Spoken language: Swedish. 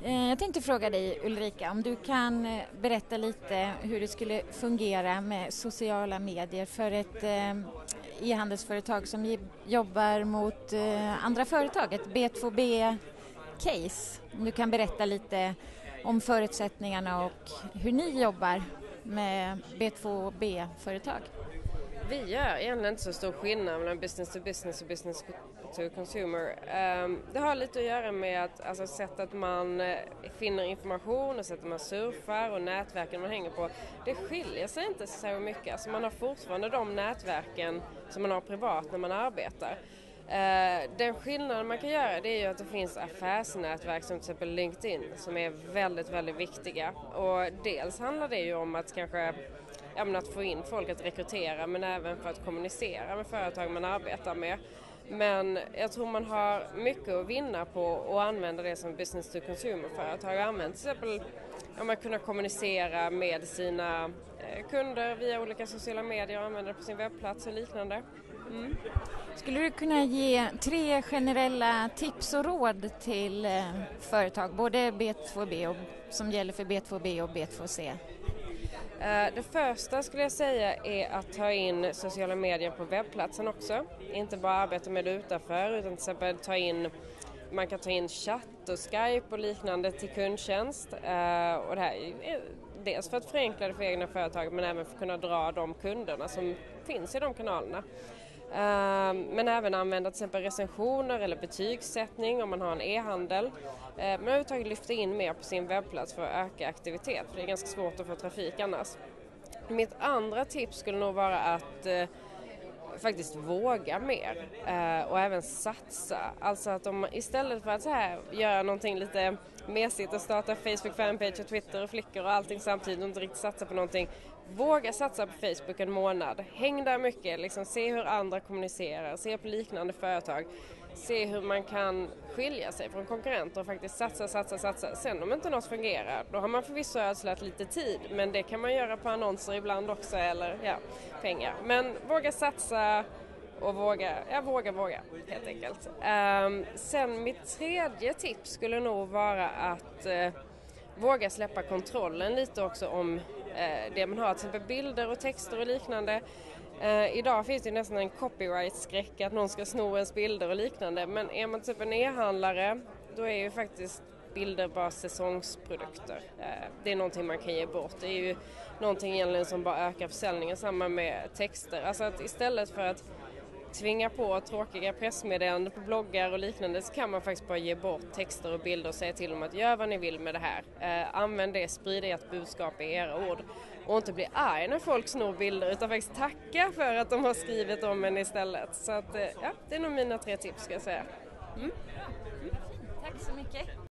Jag tänkte fråga dig, Ulrika, om du kan berätta lite hur det skulle fungera med sociala medier för ett e-handelsföretag som jobbar mot andra företag, ett B2B-case. Om du kan berätta lite om förutsättningarna och hur ni jobbar med B2B-företag. Vi gör egentligen inte så stor skillnad mellan business to business och business to consumer. Det har lite att göra med att sättet man finner information och sättet man surfar och nätverken man hänger på. Det skiljer sig inte så mycket. Alltså man har fortfarande de nätverken som man har privat när man arbetar. Den skillnaden man kan göra, det är ju att det finns affärsnätverk som till exempel LinkedIn som är väldigt, väldigt viktiga. Och dels handlar det ju om att kanske att få in folk att rekrytera, men även för att kommunicera med företag man arbetar med. Men jag tror man har mycket att vinna på att använda det som business to consumer-företag. Använder till exempel att kunna kommunicera med sina kunder via olika sociala medier och använda det på sin webbplats och liknande. Skulle du kunna ge 3 generella tips och råd till företag, både B2B och, som gäller för B2B och B2C? Det första skulle jag säga är att ta in sociala medier på webbplatsen också. Inte bara arbeta med det utanför, utan till exempel man kan ta in chatt och Skype och liknande till kundtjänst. Och det här är dels för att förenkla det för egna företag, men även för att kunna dra de kunderna som finns i de kanalerna. Men även använda till exempel recensioner eller betygssättning om man har en e-handel. Men överhuvudtaget lyfta in mer på sin webbplats för att öka aktivitet, för det är ganska svårt att få trafik annars. Mitt andra tips skulle nog vara att faktiskt våga mer och även satsa. Alltså att istället för att så här göra någonting lite mesigt och starta Facebook fanpage och Twitter och Flickr och allting samtidigt och inte riktigt satsa på någonting. Våga satsa på Facebook en månad. Häng där mycket, liksom, se hur andra kommunicerar, se på liknande företag. Se hur man kan skilja sig från konkurrenter och faktiskt satsa. Sen om inte något fungerar, då har man förvisso ödslat lite tid. Men det kan man göra på annonser ibland också, eller pengar. Men våga satsa och våga helt enkelt. Sen mitt tredje tips skulle nog vara att våga släppa kontrollen lite också om det man har, till exempel bilder och texter och liknande. Idag finns det nästan en copyright-skräck att någon ska sno ens bilder och liknande. Men är man typ en e-handlare, då är ju faktiskt bilder bara säsongsprodukter. Det är någonting man kan ge bort. Det är ju någonting egentligen som bara ökar försäljningen, samma med texter. Alltså att istället för att tvinga på tråkiga pressmeddelanden på bloggar och liknande, så kan man faktiskt bara ge bort texter och bilder och säga till dem att gör vad ni vill med det här. Använd det, sprid ert budskap i era ord. Och inte bli arg när folk snor bilder, utan faktiskt tacka för att de har skrivit om en istället. Så att, det är nog mina 3 tips, ska jag säga. Tack så mycket.